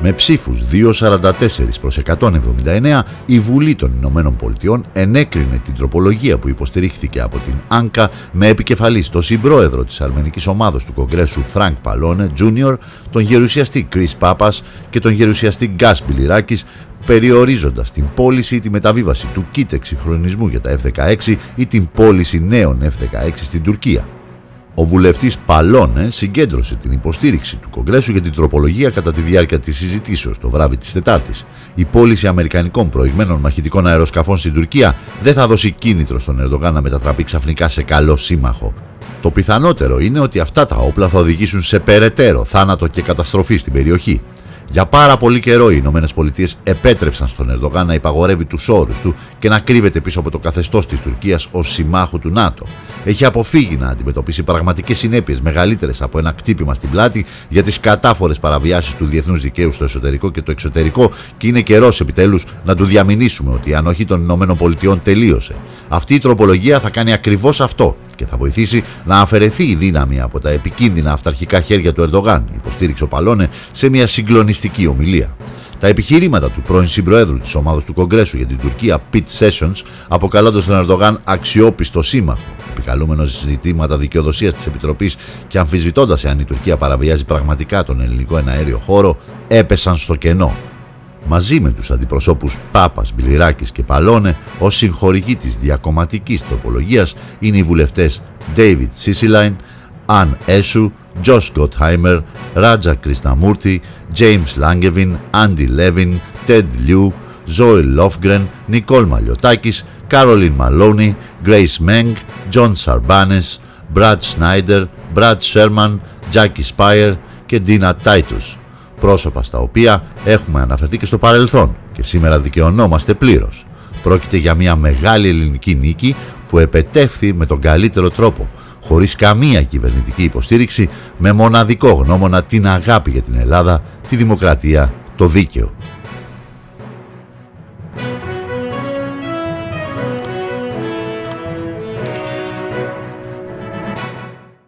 Με ψήφους 244 προς 179, η Βουλή των Ηνωμένων Πολιτειών ενέκρινε την τροπολογία που υποστηρίχθηκε από την ΆΝΚΑ με επικεφαλής τον συμπρόεδρο της αρμενικής ομάδος του Κογκρέσου Φρανκ Παλόνε Τζούνιορ, τον γερουσιαστή Κρίς Πάπας και τον γερουσιαστή Γκάς Μπιλιράκης, περιορίζοντας την πώληση ή τη μεταβίβαση του kit εξυγχρονισμού για τα F-16 ή την πώληση νέων F-16 στην Τουρκία. Ο βουλευτής Παλόνε συγκέντρωσε την υποστήριξη του Κογκρέσου για την τροπολογία κατά τη διάρκεια της συζητήσεως το βράδυ της Τετάρτης. Η πώληση αμερικανικών προηγμένων μαχητικών αεροσκαφών στην Τουρκία δεν θα δώσει κίνητρο στον Ερντογάν να μετατραπεί ξαφνικά σε καλό σύμμαχο. Το πιθανότερο είναι ότι αυτά τα όπλα θα οδηγήσουν σε περαιτέρω θάνατο και καταστροφή στην περιοχή. Για πάρα πολύ καιρό οι Ηνωμένες Πολιτείες επέτρεψαν στον Ερντογάν να υπαγορεύει τους όρους του και να κρύβεται πίσω από το καθεστώς της Τουρκίας ως συμμάχου του ΝΑΤΟ. Έχει αποφύγει να αντιμετωπίσει πραγματικές συνέπειες μεγαλύτερες από ένα χτύπημα στην πλάτη για τις κατάφορες παραβιάσεις του διεθνούς δικαίου στο εσωτερικό και το εξωτερικό, και είναι καιρός επιτέλους να του διαμηνήσουμε ότι η ανοχή των Ηνωμένων Πολιτειών τελείωσε. Αυτή η τροπολογία θα κάνει ακριβώς αυτό και θα βοηθήσει να αφαιρεθεί η δύναμη από τα επικίνδυνα αυταρχικά χέρια του Ερντογάν, υποστήριξε ο Παλόνε σε μια συγκλονιστική ομιλία. Τα επιχειρήματα του πρώην συμπροέδρου της ομάδας του Κογκρέσου για την Τουρκία, Πιτ Σέσιονς, αποκαλώντας τον Ερντογάν αξιόπιστο σύμμαχο, επικαλούμενος ζητήματα δικαιοδοσίας της Επιτροπής και αμφισβητώντας εάν η Τουρκία παραβιάζει πραγματικά τον ελληνικό εναέριο χώρο, έπεσαν στο κενό. Μαζί με τους αντιπροσώπους Πάπας, Μπιλιράκης και Παλόνε, ως συγχορηγοί της διακομματικής τροπολογίας είναι οι βουλευτές David Cicilline, Αν Έσου, Josh Gottheimer, Raja Krishnamurthy, James Langevin, Andy Levin, Ted Lieu, Zoe Lofgren, Nicole Maliotakis, Caroline Maloney, Grace Meng, John Sarbanes, Brad Snyder, Brad Sherman, Jackie Spire και Dina Titus. Πρόσωπα στα οποία έχουμε αναφερθεί και στο παρελθόν και σήμερα δικαιωνόμαστε πλήρως. Πρόκειται για μια μεγάλη ελληνική νίκη που επετεύχθη με τον καλύτερο τρόπο, χωρίς καμία κυβερνητική υποστήριξη, με μοναδικό γνώμονα την αγάπη για την Ελλάδα, τη δημοκρατία, το δίκαιο.